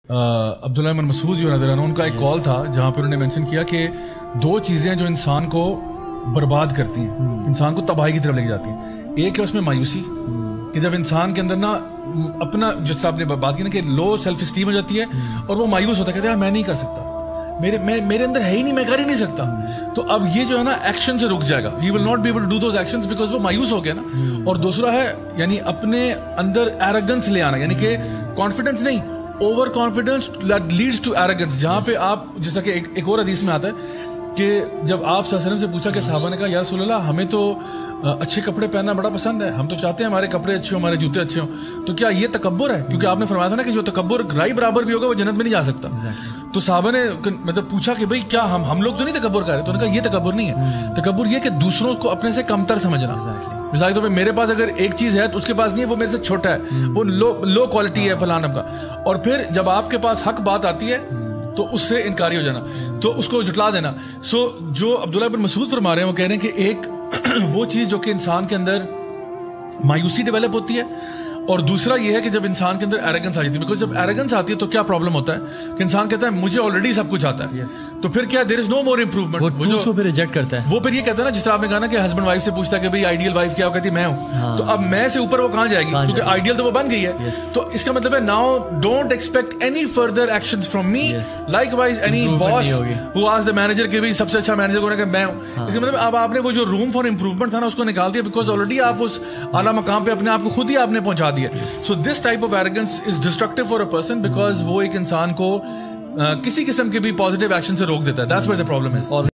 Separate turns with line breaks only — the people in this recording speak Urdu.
عبداللہ بن مسعود جو نظر آنا ان کا ایک کال تھا جہاں پہ انہوں نے مینشن کیا کہ دو چیزیں جو انسان کو برباد کرتی ہیں، انسان کو تباہی کی طرف لے کے جاتی ہیں. ایک ہے اس میں مایوسی، کہ جب انسان کے اندر نا اپنا جس طرح آپ نے بات کی نا کہ لو سیلف اسٹیم ہو جاتی ہے اور وہ مایوس ہوتا ہے، کہتے ہیں میں نہیں کر سکتا، میرے اندر ہے ہی نہیں، میں کر ہی نہیں سکتا. تو اب یہ جو ہے نا ایکشن سے رک جائے گا، he will not be able to do those actions because وہ مایوس ہو گیا نا. اور دوسرا ہے یعنی اپنے اندر ایروگنس لے آنا، یعنی کہ کانفیڈنس نہیں، over confidence leads to arrogance. جہاں پہ آپ جیسا کہ ایک اور حدیث میں آتا ہے کہ جب آپ صلی اللہ علیہ وسلم سے پوچھا کہ صحابہ نے کہا یا رسول اللہ ہمیں تو اچھے کپڑے پہننا بڑا پسند ہے، ہم تو چاہتے ہیں ہمارے کپڑے اچھے ہوں، ہمارے جوتے اچھے ہوں، تو کیا یہ تکبر ہے؟ کیونکہ آپ نے فرمایا تھا نا کہ جو تکبر رائی برابر بھی ہوگا وہ جنت میں نہیں جا سکتا. تو صحابہ نے مطلب پوچھا کہ بھئی کیا ہم لوگ تو نہیں تکبر کر رہے؟ تو انہوں نے کہا یہ تکبر نہیں ہے، تکبر یہ کہ دوسروں کو اپنے سے کمتر سمجھنا. مثال کے طور پہ میرے پاس اگر ایک چیز ہے تو اس کے پاس نہیں ہے، وہ میرے سے چھوٹا ہے، وہ لو کوالٹی ہے فلاں کا. اور پھر جب آپ کے پاس حق بات آتی ہے تو اس سے انکاری ہو جانا، تو اس کو جھٹلا دینا. سو جو عبداللہ بن مسعود فرما رہے ہیں وہ کہہ رہے ہیں کہ ایک وہ چیز جو کہ انسان کے اندر مایوسی ڈیولپ ہوتی ہے، اور دوسرا یہ ہے کہ جب انسان کے اندر ایروگنس آ جاتی ہے. بیکاز جب ایروگنس آتی ہے تو کیا پرابلم ہوتا ہے کہ انسان کہتا ہے مجھے آلریڈی سب کچھ آتا ہے، تو پھر کیا دیر از نو مور امپروومنٹ. وہ پھر ریجیکٹ کرتا ہے، وہ پھر یہ کہتا ہے نا جس طرح آپ نے کہا نا کہ ہسبینڈ وائف سے پوچھتا ہے کہ بھائی آئیڈیل وائف کیا، وہ کہتی ہے میں ہوں. تو اب میں سے اوپر وہ کہاں جائے گی؟ کیونکہ آئیڈیل تو وہ بن گئی ہے. تو اس کا مطلب ہے now don't expect any further actions from me. Likewise any boss ہو آسک دی مینیجر کہ بھائی سب سے اچھا مینیجر کون ہے، کہ میں ہوں. اس کا مطلب اب آپ نے وہ جو روم فار امپروومنٹ تھا نا اس کو نکال دیا، بیکاز آلریڈی آپ اس اعلیٰ مقام پہ اپنے آپ کو خود ہی آپ نے پہنچا دیا. سو دس type of arrogance is destructive for a person because وہ ایک انسان کو کسی قسم کے بھی پازیٹیو ایکشن سے روک دیتا ہے. That's where the problem is.